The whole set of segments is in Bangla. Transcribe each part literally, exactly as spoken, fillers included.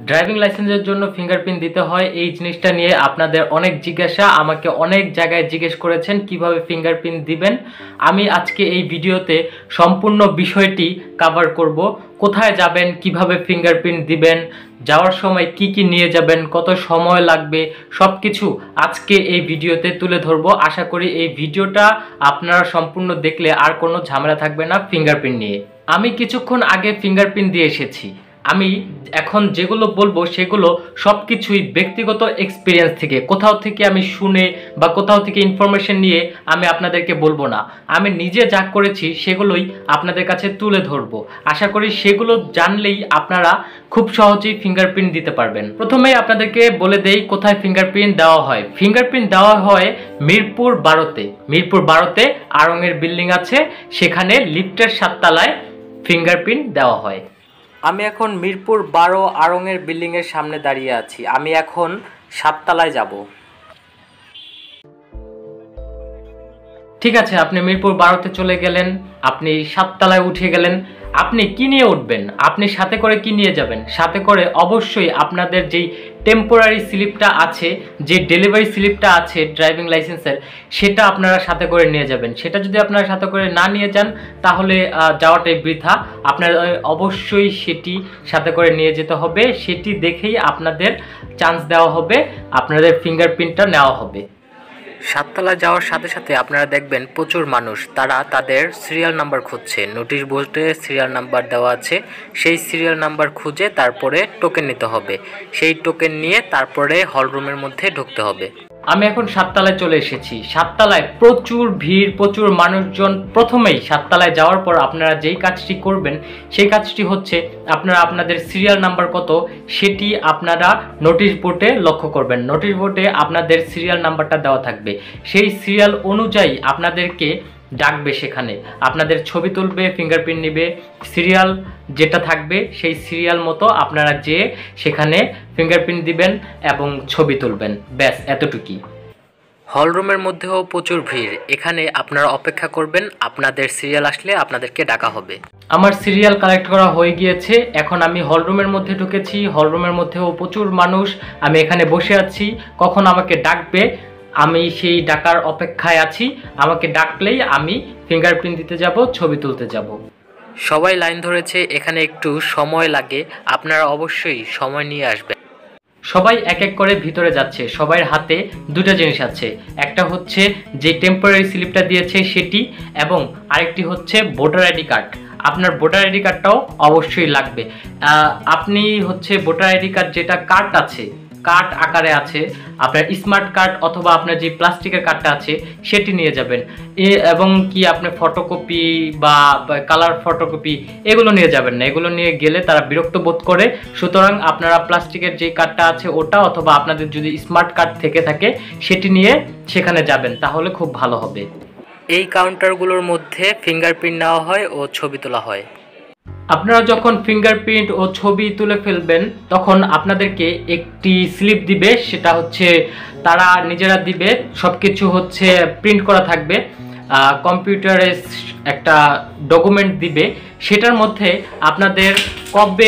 ড্রাইভিং লাইসেন্সের জন্য ফিঙ্গারপ্রিন্ট দিতে হয় এই জিনিসটা নিয়ে আপনাদের অনেক জিজ্ঞাসা, আমাকে অনেক জায়গায় জিজ্ঞেস করেছেন কিভাবে ফিঙ্গারপ্রিন্ট দিবেন। আমি আজকে এই ভিডিওতে সম্পূর্ণ বিষয়টি কভার করব। কোথায় যাবেন, কিভাবে ফিঙ্গারপ্রিন্ট দিবেন, যাওয়ার সময় কি কি নিয়ে যাবেন, কত সময় লাগবে, সব কিছু আজকে এই ভিডিওতে তুলে ধরবো। আশা করি এই ভিডিওটা আপনারা সম্পূর্ণ দেখলে আর কোনো ঝামেলা থাকবে না ফিঙ্গারপ্রিন্ট নিয়ে। আমি কিছুক্ষণ আগে ফিঙ্গারপ্রিন্ট দিয়ে এসেছি। আমি এখন যেগুলো বলবো সেগুলো সব কিছুই ব্যক্তিগত এক্সপিরিয়েন্স থেকে, কোথাও থেকে আমি শুনে বা কোথাও থেকে ইনফরমেশন নিয়ে আমি আপনাদেরকে বলবো না। আমি নিজে যা করেছি সেগুলোই আপনাদের কাছে তুলে ধরবো। আশা করি সেগুলো জানলেই আপনারা খুব সহজেই ফিঙ্গারপ্রিন্ট দিতে পারবেন। প্রথমেই আপনাদেরকে বলে দেই কোথায় ফিঙ্গারপ্রিন্ট দেওয়া হয়। ফিঙ্গারপ্রিন্ট দেওয়া হয় মিরপুর বারোতে। মিরপুর বারোতে আড়ংয়ের বিল্ডিং আছে, সেখানে লিফটের সাততলায় ফিঙ্গারপ্রিন্ট দেওয়া হয়। আমি এখন মিরপুর বারো আড়ংয়ের বিল্ডিংয়ের সামনে দাঁড়িয়ে আছি। আমি এখন সাততলায় যাব। ঠিক আছে, আপনি মিরপুর বারোতে চলে গেলেন, আপনি সাততলায় উঠে গেলেন। আপনি কি নিয়ে উঠবেন, আপনি সাথে করে কি নিয়ে যাবেন? সাথে করে অবশ্যই আপনাদের যেই টেম্পোরারি স্লিপটা আছে, যে ডেলিভারি স্লিপটা আছে ড্রাইভিং লাইসেন্সের, সেটা আপনারা সাথে করে নিয়ে যাবেন। সেটা যদি আপনারা সাথে করে না নিয়ে যান তাহলে যাওয়াটাই বৃথা। আপনারা অবশ্যই সেটি সাথে করে নিয়ে যেতে হবে। সেটি দেখেই আপনাদের চান্স দেওয়া হবে, আপনাদের ফিঙ্গারপ্রিন্টটা নেওয়া হবে। সাততলা যাওয়ার সাথে সাথে আপনারা দেখবেন প্রচুর মানুষ, তারা তাদের সিরিয়াল নাম্বার খুঁজছে। নোটিশ বোর্ডে সিরিয়াল নাম্বার দেওয়া আছে, সেই সিরিয়াল নাম্বার খুঁজে তারপরে টোকেন নিতে হবে। সেই টোকেন নিয়ে তারপরে হল রুমের মধ্যে ঢুকতে হবে। আমি এখন সাততলায় চলে এসেছি। সাততলায় প্রচুর ভিড়, প্রচুর মানুষজন। প্রথমেই সাততলায় যাওয়ার পর আপনারা যেই কাজটি করবেন সেই কাজটি হচ্ছে আপনারা আপনাদের সিরিয়াল নাম্বার কত সেটি আপনারা নোটিশ বোর্ডে লক্ষ্য করবেন। নোটিশ বোর্ডে আপনাদের সিরিয়াল নাম্বারটা দেওয়া থাকবে। সেই সিরিয়াল অনুযায়ী আপনাদেরকে ডাকবে, সেখানে আপনাদের ছবি তুলবে, ফিঙ্গারপ্রিন্ট নেবে। সিরিয়াল যেটা থাকবে সেই সিরিয়াল মতো আপনারা যে সেখানে ফিঙ্গারপ্রিন্ট দিবেন এবং ছবি তুলবেন, ব্যাস এতটুকুই। হল রুমের মধ্যেও প্রচুর ভিড়, এখানে আপনারা অপেক্ষা করবেন, আপনাদের সিরিয়াল আসলে আপনাদেরকে ডাকা হবে। আমার সিরিয়াল কালেক্ট করা হয়ে গিয়েছে, এখন আমি হল রুমের মধ্যে ঢুকেছি। হল রুমের মধ্যেও প্রচুর মানুষ, আমি এখানে বসে আছি। কখন আমাকে ডাকবে আমি সেই ডাকার অপেক্ষায় আছি। আমাকে ডাকলেই আমি ফিঙ্গারপ্রিন্ট দিতে যাব, ছবি তুলতে যাব। সবাই লাইন ধরেছে, এখানে একটু সময় লাগে, আপনারা অবশ্যই সময় নিয়ে আসবেন। সবাই এক এক করে ভিতরে যাচ্ছে। সবার হাতে দুটো জিনিস আছে, একটা হচ্ছে যে টেম্পোরারি স্লিপটা দিয়েছে সেটি, এবং আরেকটি হচ্ছে ভোটার আইডি কার্ড। আপনার ভোটার আইডি কার্ডটাও অবশ্যই লাগবে। আপনি হচ্ছে ভোটার আইডি কার্ড যেটা কার্ড আছে, কার্ড আকারে আছে, আপনার স্মার্ট কার্ড অথবা আপনার যে প্লাস্টিকের কার্ডটা আছে সেটি নিয়ে যাবেন। এ এবং কি আপনার ফটোকপি বা কালার ফটোকপি এগুলো নিয়ে যাবেন না, এগুলো নিয়ে গেলে তারা বিরক্ত বোধ করে। সুতরাং আপনারা প্লাস্টিকের যে কার্ডটা আছে ওটা, অথবা আপনাদের যদি স্মার্ট কার্ড থেকে থাকে সেটি নিয়ে সেখানে যাবেন, তাহলে খুব ভালো হবে। এই কাউন্টারগুলোর মধ্যে ফিঙ্গারপ্রিন্ট নেওয়া হয় ও ছবি তোলা হয়। আপনারা যখন ফিঙ্গারপ্রিন্ট ও ছবি তুলে ফেলবেন তখন আপনাদেরকে একটি স্লিপ দিবে, সেটা হচ্ছে তারা নিজেরা দিবে। সব কিছু হচ্ছে প্রিন্ট করা থাকবে, কম্পিউটারে একটা ডকুমেন্ট দিবে। সেটার মধ্যে আপনাদের কবে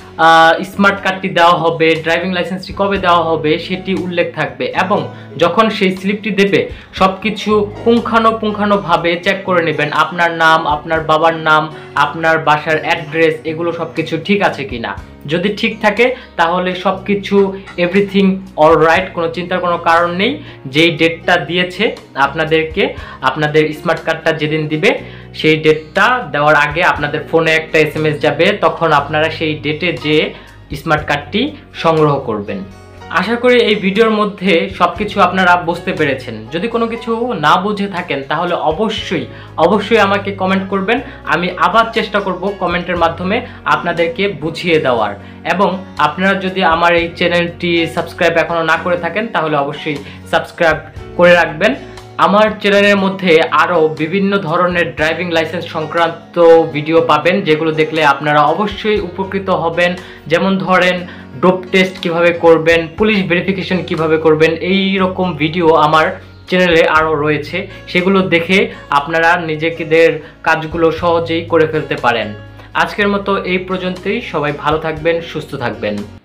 স্মার্ট কার্ডটি দেওয়া হবে, ড্রাইভিং লাইসেন্সটি কবে দেওয়া হবে সেটি উল্লেখ থাকবে। এবং যখন সেই স্লিপটি দেবে সব কিছু পুঙ্খানুপুঙ্খানুভাবে চেক করে নেবেন, আপনার নাম, আপনার বাবার নাম, আপনার বাসার অ্যাড্রেস, এগুলো সব কিছু ঠিক আছে কিনা। যদি ঠিক থাকে তাহলে সব কিছু এভরিথিং অল রাইট, কোনো চিন্তার কোনো কারণ নেই। যেই ডেটটা দিয়েছে আপনাদেরকে, আপনাদের স্মার্ট কার্ডটা যেদিন দিবে সেই ডেটটা দেওয়ার আগে আপনাদের ফোনে একটা এস এম এস যাবে, তখন আপনারা সেই ডেটে যে স্মার্ট কার্ডটি সংগ্রহ করবেন। আশা করি এই ভিডিওর মধ্যে সব কিছু আপনারা বুঝতে পেরেছেন। যদি কোনো কিছু না বুঝে থাকেন তাহলে অবশ্যই অবশ্যই আমাকে কমেন্ট করবেন। আমি আবার চেষ্টা করব কমেন্টের মাধ্যমে আপনাদেরকে বুঝিয়ে দেওয়ার। এবং আপনারা যদি আমার এই চ্যানেলটি সাবস্ক্রাইব এখনও না করে থাকেন তাহলে অবশ্যই সাবস্ক্রাইব করে রাখবেন। আমার চ্যানেলের মধ্যে আরও বিভিন্ন ধরনের ড্রাইভিং লাইসেন্স সংক্রান্ত ভিডিও পাবেন, যেগুলো দেখলে আপনারা অবশ্যই উপকৃত হবেন। যেমন ধরেন ডোপ টেস্ট কিভাবে করবেন, পুলিশ ভেরিফিকেশন কিভাবে করবেন, এই রকম ভিডিও আমার চ্যানেলে আরও রয়েছে। সেগুলো দেখে আপনারা নিজেদের কাজগুলো সহজেই করে ফেলতে পারেন। আজকের মতো এই পর্যন্তই। সবাই ভালো থাকবেন, সুস্থ থাকবেন।